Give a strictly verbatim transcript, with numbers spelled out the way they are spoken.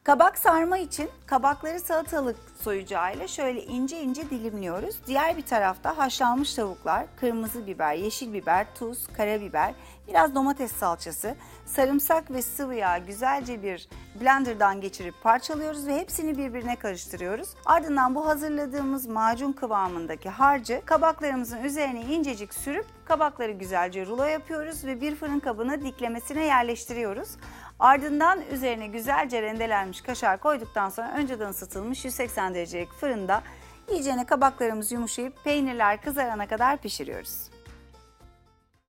Kabak sarma için kabakları salatalık soyacağıyla şöyle ince ince dilimliyoruz. Diğer bir tarafta haşlanmış tavuklar, kırmızı biber, yeşil biber, tuz, karabiber, biraz domates salçası, sarımsak ve sıvı yağ güzelce bir blenderdan geçirip parçalıyoruz ve hepsini birbirine karıştırıyoruz. Ardından bu hazırladığımız macun kıvamındaki harcı kabaklarımızın üzerine incecik sürüp kabakları güzelce rulo yapıyoruz ve bir fırın kabına diklemesine yerleştiriyoruz. Ardından üzerine güzelce rendelenmiş kaşar koyduktan sonra önceden ısıtılmış yüz seksen derecelik fırında iyicene kabaklarımız yumuşayıp peynirler kızarana kadar pişiriyoruz.